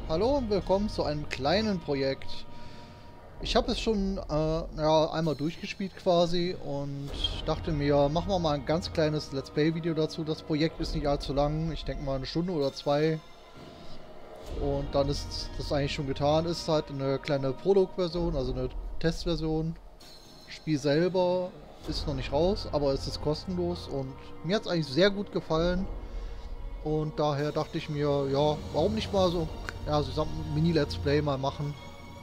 Hallo und willkommen zu einem kleinen Projekt. Ich habe es schon ja, einmal durchgespielt quasi und dachte mir, machen wir mal ein ganz kleines Let's Play-Video dazu. Das Projekt ist nicht allzu lang, ich denke mal eine Stunde oder zwei. Und dann ist das eigentlich schon getan. Ist halt eine kleine Prolog-Version, also eine Testversion. Spiel selber ist noch nicht raus, aber es ist kostenlos und mir hat es eigentlich sehr gut gefallen. Und daher dachte ich mir, ja, warum nicht mal so, ja, so ein Mini-Let's Play mal machen.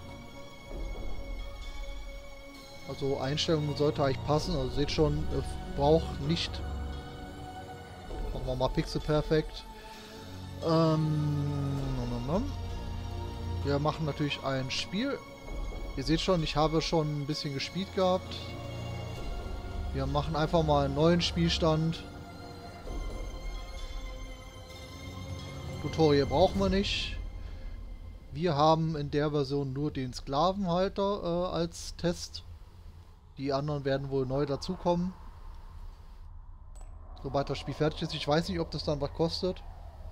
Also Einstellungen sollte eigentlich passen. Also seht schon, braucht nicht. Machen wir mal Pixel perfekt. Wir machen natürlich ein Spiel. Ihr seht schon, ich habe schon ein bisschen gespielt gehabt. Wir machen einfach mal einen neuen Spielstand. Tutorial brauchen wir nicht. Wir haben in der Version nur den Sklavenhalter als Test. Die anderen werden wohl neu dazukommen. Sobald das Spiel fertig ist. Ich weiß nicht, ob das dann was kostet.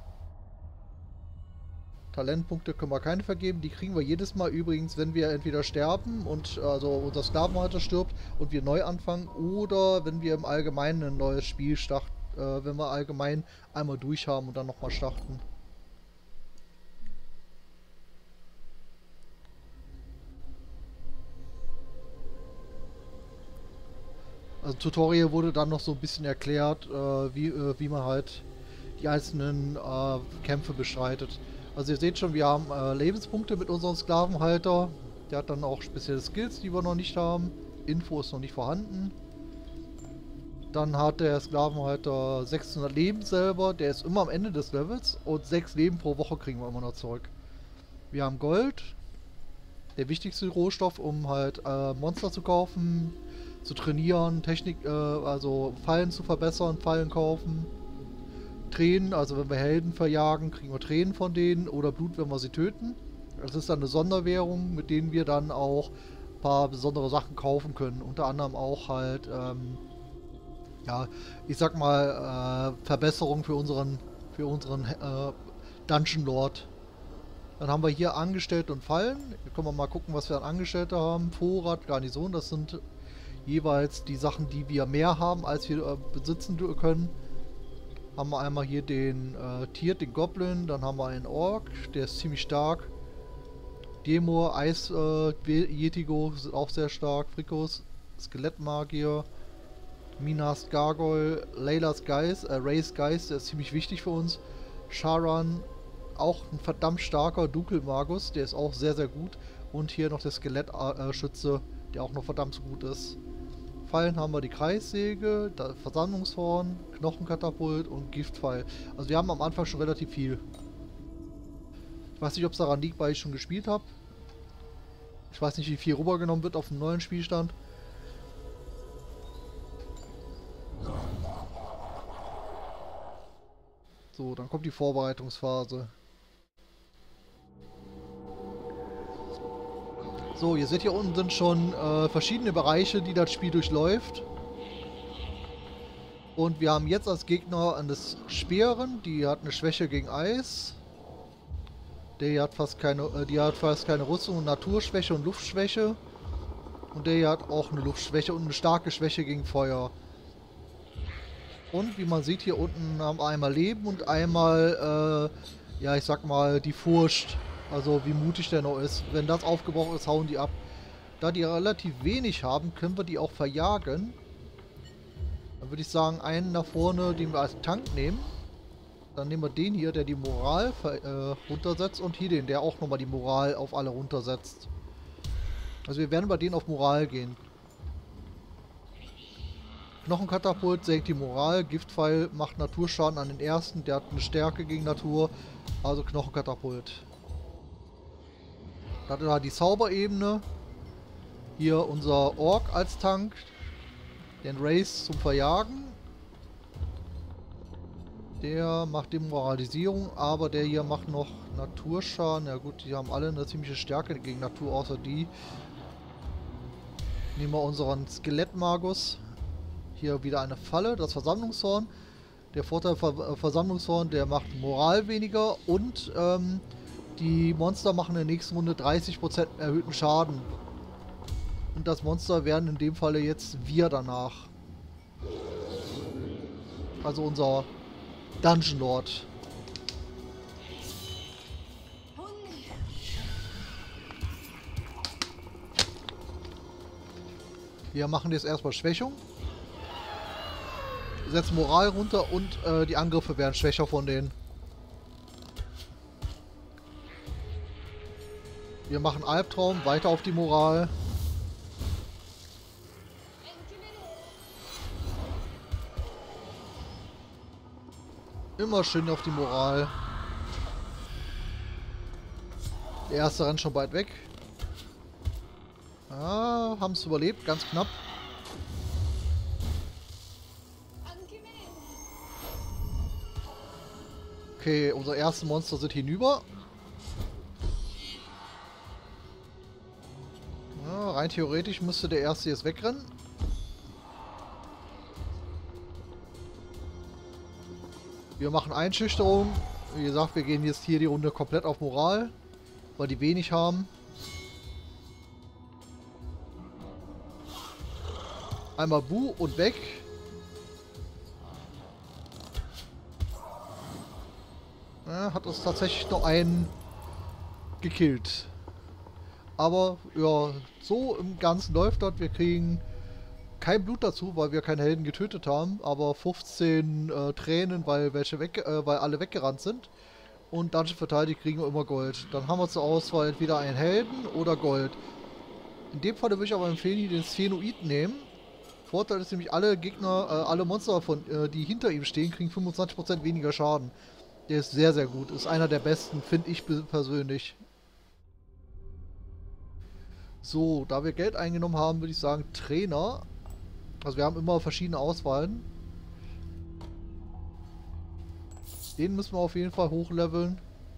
Talentpunkte können wir keine vergeben. Die kriegen wir jedes Mal übrigens, wenn wir entweder sterben und also unser Sklavenhalter stirbt und wir neu anfangen, oder wenn wir im Allgemeinen ein neues Spiel starten, wenn wir allgemein einmal durch haben und dann nochmal starten. Also Tutorial wurde dann noch so ein bisschen erklärt, wie man halt die einzelnen Kämpfe bestreitet. Also ihr seht schon, wir haben Lebenspunkte mit unserem Sklavenhalter. Der hat dann auch spezielle Skills, die wir noch nicht haben. Info ist noch nicht vorhanden. Dann hat der Sklavenhalter 600 Leben selber. Der ist immer am Ende des Levels. Und 6 Leben pro Woche kriegen wir immer noch zurück. Wir haben Gold. Der wichtigste Rohstoff, um halt Monster zu kaufen, zu trainieren, Technik, also Fallen zu verbessern, Fallen kaufen. Tränen, also wenn wir Helden verjagen, kriegen wir Tränen von denen oder Blut, wenn wir sie töten. Das ist dann eine Sonderwährung, mit denen wir dann auch ein paar besondere Sachen kaufen können. Unter anderem auch halt, ja, ich sag mal, Verbesserungen für unseren Dungeon Lord. Dann haben wir hier Angestellte und Fallen. Hier können wir mal gucken, was wir an Angestellte haben. Vorrat, Garnison, das sind jeweils die Sachen, die wir mehr haben, als wir besitzen können. Haben wir einmal hier den Tier, den Goblin, dann haben wir einen Ork, der ist ziemlich stark. Demo, Eis, Yetigo sind auch sehr stark. Frikos, Skelettmagier, Minas Gargoyle, Laylas Geist, Rays Geist, der ist ziemlich wichtig für uns. Sharan, auch ein verdammt starker Dunkelmagus, der ist auch sehr, sehr gut. Und hier noch der Skelettschütze, der auch noch verdammt so gut ist. Fallen haben wir die Kreissäge, das Versammlungshorn, Knochenkatapult und Giftpfeil. Also wir haben am Anfang schon relativ viel. Ich weiß nicht, ob es daran liegt, weil ich schon gespielt habe. Ich weiß nicht, wie viel rübergenommen wird auf dem neuen Spielstand. So, dann kommt die Vorbereitungsphase. So, ihr seht hier unten sind schon verschiedene Bereiche, die das Spiel durchläuft. Und wir haben jetzt als Gegner das Speeren, die hat eine Schwäche gegen Eis. Der hier hat die hat fast keine Rüstung und Naturschwäche und Luftschwäche. Und der hier hat auch eine Luftschwäche und eine starke Schwäche gegen Feuer. Und wie man sieht, hier unten haben wir einmal Leben und einmal, ja ich sag mal, die Furcht. Also wie mutig der noch ist. Wenn das aufgebraucht ist, hauen die ab. Da die relativ wenig haben, können wir die auch verjagen. Dann würde ich sagen, einen nach vorne, den wir als Tank nehmen. Dann nehmen wir den hier, der die Moral runtersetzt. Und hier den, der auch nochmal die Moral auf alle runtersetzt. Also wir werden bei denen auf Moral gehen. Knochenkatapult senkt die Moral. Giftpfeil macht Naturschaden an den ersten. Der hat eine Stärke gegen Natur. Also Knochenkatapult. Dann hat er die Zauberebene. Hier unser Ork als Tank. Den Race zum Verjagen. Der macht Demoralisierung, aber der hier macht noch Naturschaden. Ja gut, die haben alle eine ziemliche Stärke gegen Natur, außer die. Nehmen wir unseren Skelettmagus. Hier wieder eine Falle, das Versammlungshorn. Der Vorteil Versammlungshorn, der macht Moral weniger und Die Monster machen in der nächsten Runde 30% erhöhten Schaden. Und das Monster werden in dem Falle jetzt wir danach. Also unser Dungeon Lord. Wir machen jetzt erstmal Schwächung. Setzen Moral runter und die Angriffe werden schwächer von denen. Wir machen Albtraum, weiter auf die Moral. Immer schön auf die Moral. Der erste rennt schon bald weg. Ah, haben es überlebt, ganz knapp. Okay, unsere ersten Monster sind hinüber. Ja, rein theoretisch müsste der erste jetzt wegrennen. Wir machen Einschüchterung. Wie gesagt, wir gehen jetzt hier die Runde komplett auf Moral, weil die wenig haben. Einmal Bu und weg. Ja, hat uns tatsächlich noch einen gekillt. Aber ja, so im Ganzen läuft das. Wir kriegen kein Blut dazu, weil wir keinen Helden getötet haben. Aber 15 Tränen, weil weil alle weggerannt sind. Und Dungeon verteidigt kriegen wir immer Gold. Dann haben wir zur Auswahl entweder einen Helden oder Gold. In dem Fall würde ich aber empfehlen, hier den Sphenoid nehmen. Vorteil ist nämlich, alle Gegner, alle Monster, die hinter ihm stehen, kriegen 25% weniger Schaden. Der ist sehr, sehr gut. Ist einer der besten, finde ich persönlich. So, da wir Geld eingenommen haben, würde ich sagen Trainer. Also wir haben immer verschiedene Auswahlen. Den müssen wir auf jeden Fall hochleveln.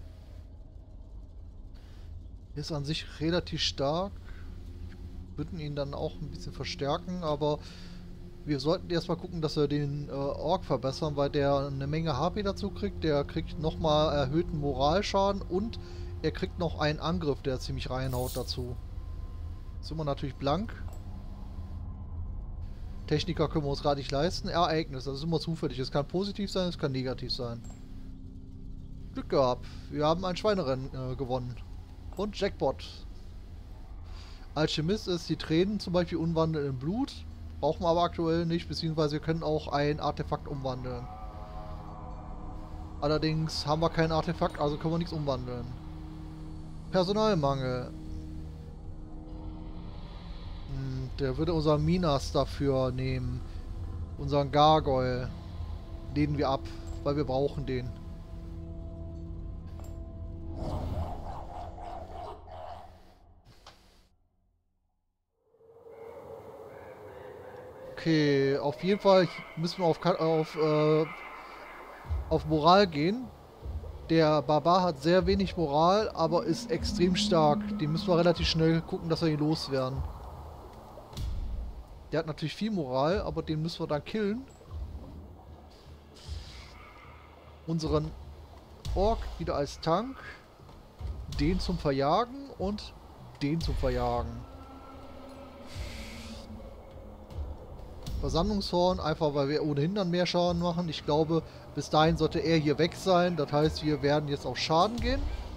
Ist an sich relativ stark. Würden ihn dann auch ein bisschen verstärken, aber wir sollten erstmal gucken, dass wir den Ork verbessern, weil der eine Menge HP dazu kriegt. Der kriegt nochmal erhöhten Moralschaden und er kriegt noch einen Angriff, der ziemlich reinhaut dazu. Sind wir natürlich blank. Techniker können wir uns gerade nicht leisten. Ereignis, das ist immer zufällig. Es kann positiv sein, es kann negativ sein. Glück gehabt. Wir haben ein Schweinerennen gewonnen. Und Jackpot. Alchemist ist die Tränen zum Beispiel umwandeln in Blut. Brauchen wir aber aktuell nicht, beziehungsweise wir können auch ein Artefakt umwandeln. Allerdings haben wir kein Artefakt, also können wir nichts umwandeln. Personalmangel. Der würde unseren Minas dafür nehmen. Unseren Gargoyle. Lehnen wir ab, weil wir brauchen den. Okay, auf jeden Fall müssen wir auf Moral gehen. Der Barbar hat sehr wenig Moral, aber ist extrem stark. Den müssen wir relativ schnell gucken, dass wir ihn loswerden. Der hat natürlich viel Moral, aber den müssen wir dann killen. Unseren Ork wieder als Tank. Den zum Verjagen und den zum Verjagen. Versammlungshorn, einfach weil wir ohnehin dann mehr Schaden machen. Ich glaube, bis dahin sollte er hier weg sein. Das heißt, wir werden jetzt auf Schaden gehen.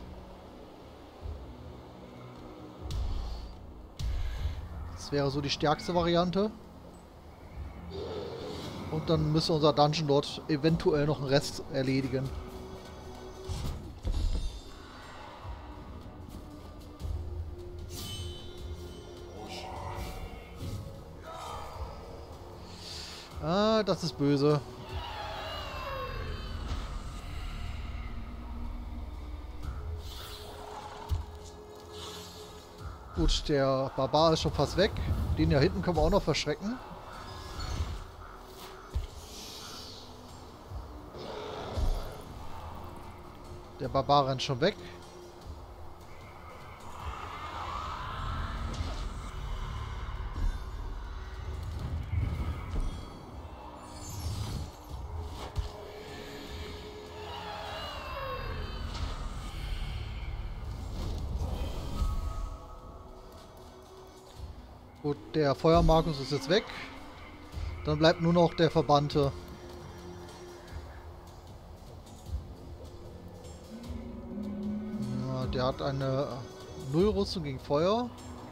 Das wäre so die stärkste Variante. Und dann müsste unser Dungeon Lord eventuell noch einen Rest erledigen. Ah, das ist böse. Gut, der Barbar ist schon fast weg. Den da hinten können wir auch noch verschrecken. Der Barbar rennt schon weg. Gut, der Feuermarkus ist jetzt weg. Dann bleibt nur noch der Verbannte. Ja, der hat eine Nullrüstung gegen Feuer.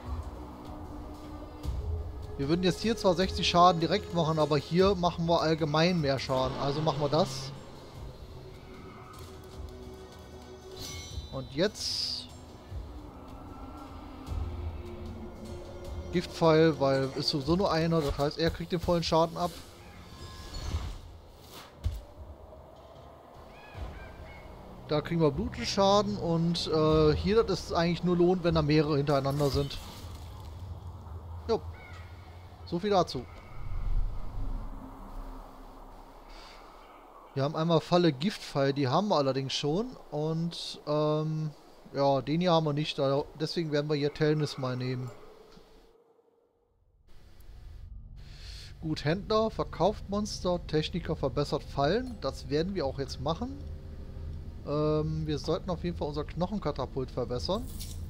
Wir würden jetzt hier zwar 60 Schaden direkt machen, aber hier machen wir allgemein mehr Schaden. Also machen wir das. Und jetzt Giftpfeil, weil ist sowieso nur einer, das heißt, er kriegt den vollen Schaden ab. Da kriegen wir Blutenschaden und hier das ist eigentlich nur lohnt, wenn da mehrere hintereinander sind. Jo. So viel dazu. Wir haben einmal Falle Giftpfeil, die haben wir allerdings schon. Und ja, den hier haben wir nicht. Deswegen werden wir hier Telnis mal nehmen. Gut, Händler, verkauft Monster, Techniker verbessert Fallen. Das werden wir auch jetzt machen. Wir sollten auf jeden Fall unser Knochenkatapult verbessern.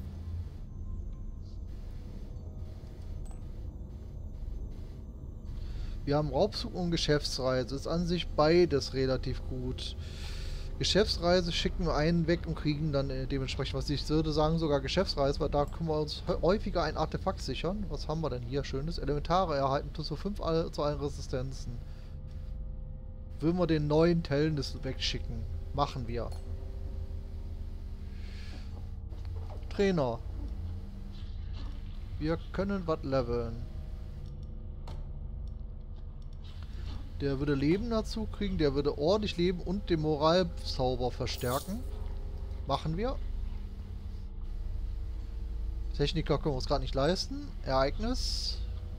Wir haben Raubzug und Geschäftsreise. Ist an sich beides relativ gut. Geschäftsreise schicken wir einen weg und kriegen dann dementsprechend, was ich würde sagen, sogar Geschäftsreise, weil da können wir uns häufiger ein Artefakt sichern. Was haben wir denn hier Schönes? Elementare erhalten plus so 5 zu allen Resistenzen. Würden wir den neuen Telnis wegschicken? Machen wir. Trainer. Wir können was leveln. Der würde Leben dazu kriegen, der würde ordentlich Leben und den Moralzauber verstärken. Machen wir. Techniker können wir uns gerade nicht leisten. Ereignis.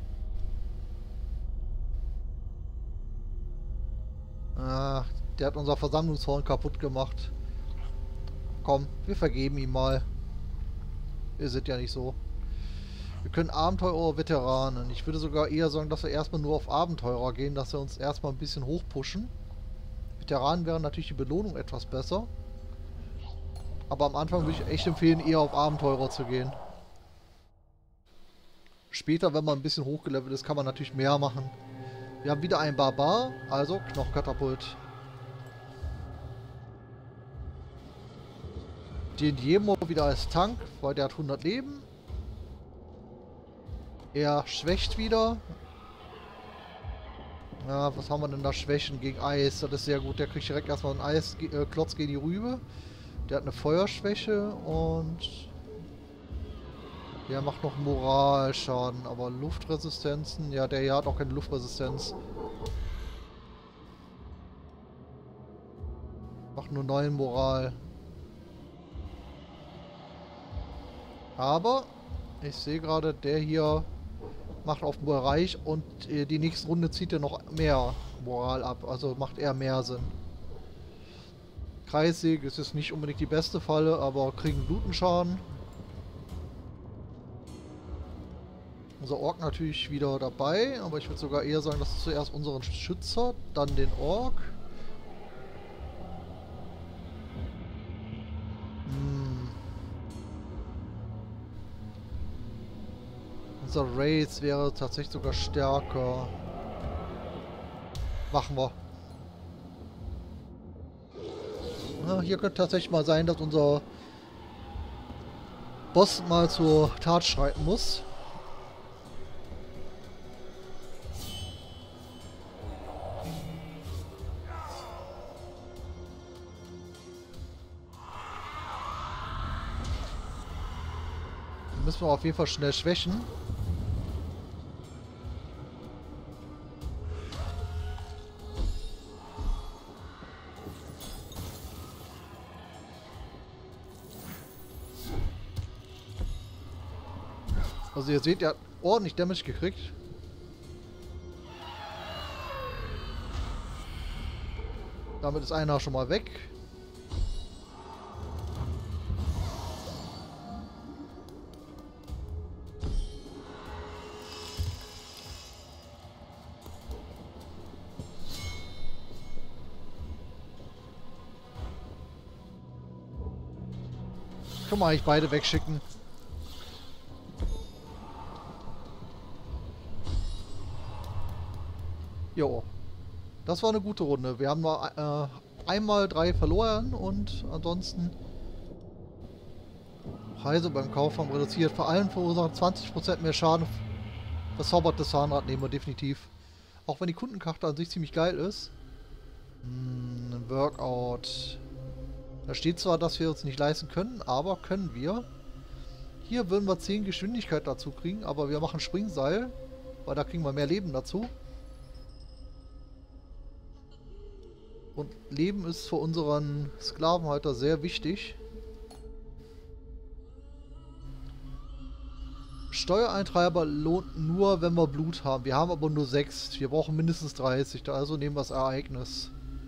Ah, der hat unser Versammlungshorn kaputt gemacht. Komm, wir vergeben ihm mal. Wir sind ja nicht so. Wir können Abenteurer, Veteranen. Ich würde sogar eher sagen, dass wir erstmal nur auf Abenteurer gehen, dass wir uns erstmal ein bisschen hochpushen. Veteranen wären natürlich die Belohnung etwas besser. Aber am Anfang würde ich echt empfehlen, eher auf Abenteurer zu gehen. Später, wenn man ein bisschen hochgelevelt ist, kann man natürlich mehr machen. Wir haben wieder einen Barbar, also Knochenkatapult. Den Jemo wieder als Tank, weil der hat 100 Leben. Er schwächt wieder. Ja, was haben wir denn da? Schwächen gegen Eis. Das ist sehr gut. Der kriegt direkt erstmal einen Eisklotz gegen die Rübe. Der hat eine Feuerschwäche und der macht noch Moralschaden. Aber Luftresistenzen, ja, der hier hat auch keine Luftresistenz. Macht nur 9 Moral. Aber ich sehe gerade, der hier macht auf Bereich und die nächste Runde zieht er noch mehr Moral ab. Also macht eher mehr Sinn. Kreissäge ist jetzt nicht unbedingt die beste Falle, aber kriegen Blutenschaden. Unser Ork natürlich wieder dabei, aber ich würde sogar eher sagen, dass zuerst unseren Schützer, dann den Ork. Unser Race wäre tatsächlich sogar stärker. Machen wir. Ja, hier könnte tatsächlich mal sein, dass unser Boss mal zur Tat schreiten muss. Den müssen wir auf jeden Fall schnell schwächen. Also ihr seht, er hat ordentlich Damage gekriegt. Damit ist einer schon mal weg. Können wir eigentlich beide wegschicken. Jo, das war eine gute Runde. Wir haben nur einmal 3 verloren und ansonsten Preise beim Kauf haben reduziert. Vor allem verursacht 20% mehr Schaden. Verzaubertes Zahnrad nehmen wir definitiv. Auch wenn die Kundenkarte an sich ziemlich geil ist. Ein Workout. Da steht zwar, dass wir uns nicht leisten können, aber können wir. Hier würden wir 10 Geschwindigkeit dazu kriegen, aber wir machen Springseil, weil da kriegen wir mehr Leben dazu. Und Leben ist für unseren Sklavenhalter sehr wichtig. Steuereintreiber lohnt nur, wenn wir Blut haben. Wir haben aber nur 6. Wir brauchen mindestens 30. Also nehmen wir das Ereignis.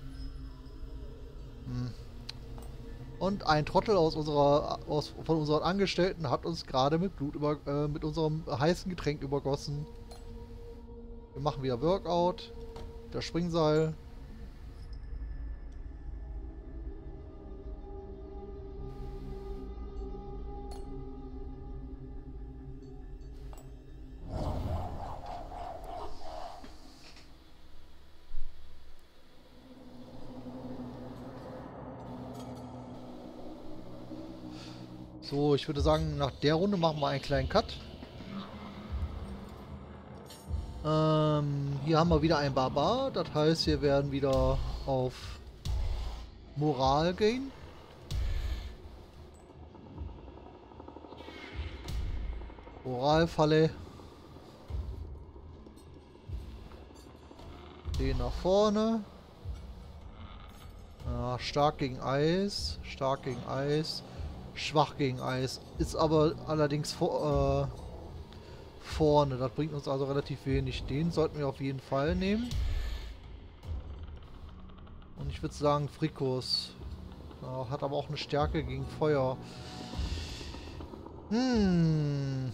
Und ein Trottel von unseren Angestellten hat uns gerade mit mit unserem heißen Getränk übergossen. Wir machen wieder Workout. Das Springseil. So, ich würde sagen, nach der Runde machen wir einen kleinen Cut. Hier haben wir wieder einen Barbar. Das heißt, wir werden wieder auf Moral gehen. Moralfalle. Den nach vorne. Ja, stark gegen Eis. Stark gegen Eis. Schwach gegen Eis. Ist aber allerdings vorne. Das bringt uns also relativ wenig. Den sollten wir auf jeden Fall nehmen. Und ich würde sagen Frikos. Ja, hat aber auch eine Stärke gegen Feuer. Haben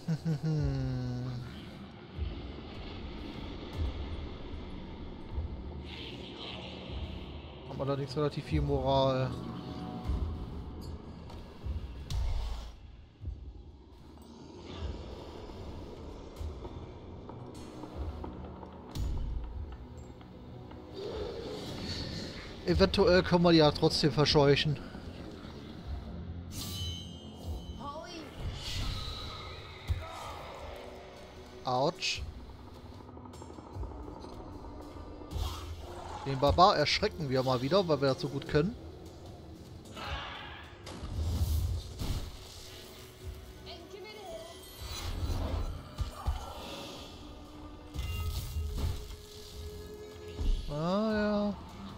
allerdings relativ viel Moral. Eventuell können wir die ja trotzdem verscheuchen. Autsch. Den Barbar erschrecken wir mal wieder, weil wir das so gut können. Ah ja.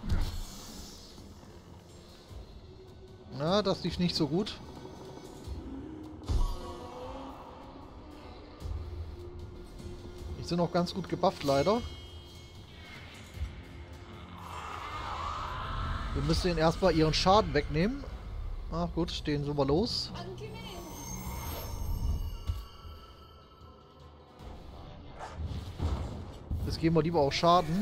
Na, das lief nicht so gut. Die sind auch ganz gut gebufft, leider. Wir müssen ihnen erstmal ihren Schaden wegnehmen. Ach gut, den sind wir los. Jetzt geben wir lieber auch Schaden.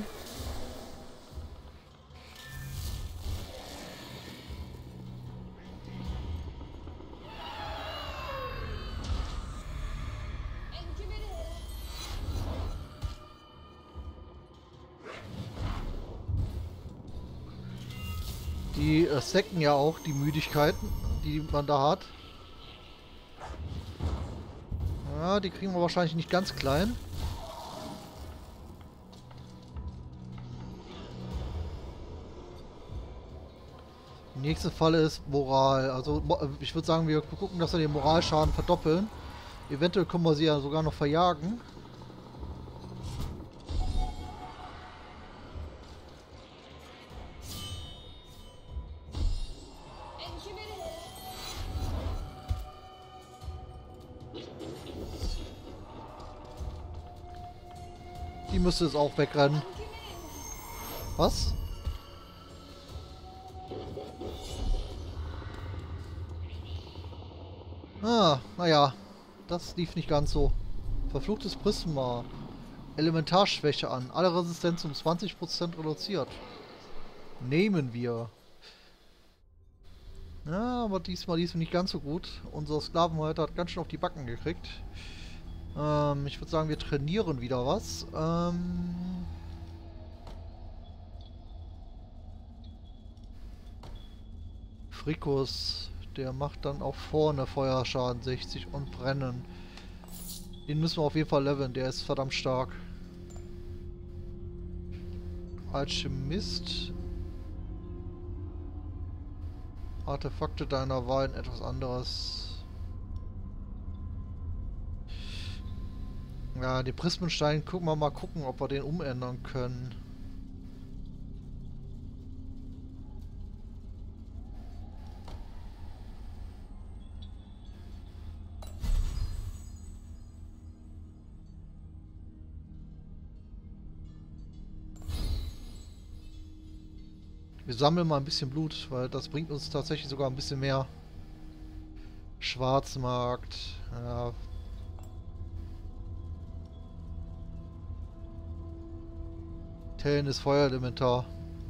Die stacken ja auch die Müdigkeiten, die man da hat. Ja, die kriegen wir wahrscheinlich nicht ganz klein. Die nächste Falle ist Moral. Also ich würde sagen, wir gucken, dass wir den Moralschaden verdoppeln. Eventuell können wir sie ja sogar noch verjagen. Die müsste es auch wegrennen. Was? Ah, naja. Das lief nicht ganz so. Verfluchtes Prisma. Elementarschwäche an. Alle Resistenz um 20% reduziert. Nehmen wir. Ja, aber diesmal nicht ganz so gut. Unser Sklavenhalter hat ganz schön auf die Backen gekriegt. Ich würde sagen, wir trainieren wieder was. Frikus, der macht dann auch vorne Feuerschaden 60 und Brennen. Den müssen wir auf jeden Fall leveln, der ist verdammt stark. Alchemist. Artefakte deiner Wahl, etwas anderes. Ja, den Prismenstein gucken wir mal gucken, ob wir den umändern können. Wir sammeln mal ein bisschen Blut, weil das bringt uns tatsächlich sogar ein bisschen mehr. Schwarzmarkt. Ja. Tellen ist Feuerelementar.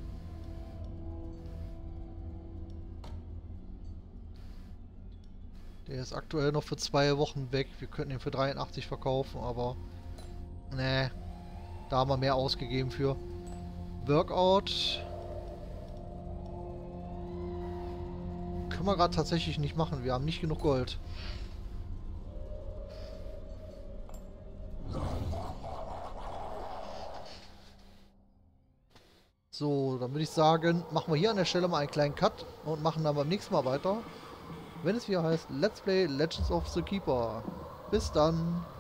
Der ist aktuell noch für 2 Wochen weg. Wir könnten ihn für 83 verkaufen, aber... Nee. Da haben wir mehr ausgegeben für. Workout. Können wir gerade tatsächlich nicht machen. Wir haben nicht genug Gold. So, dann würde ich sagen, machen wir hier an der Stelle mal einen kleinen Cut und machen dann beim nächsten Mal weiter, wenn es wieder heißt Let's Play Legends of the Keeper. Bis dann.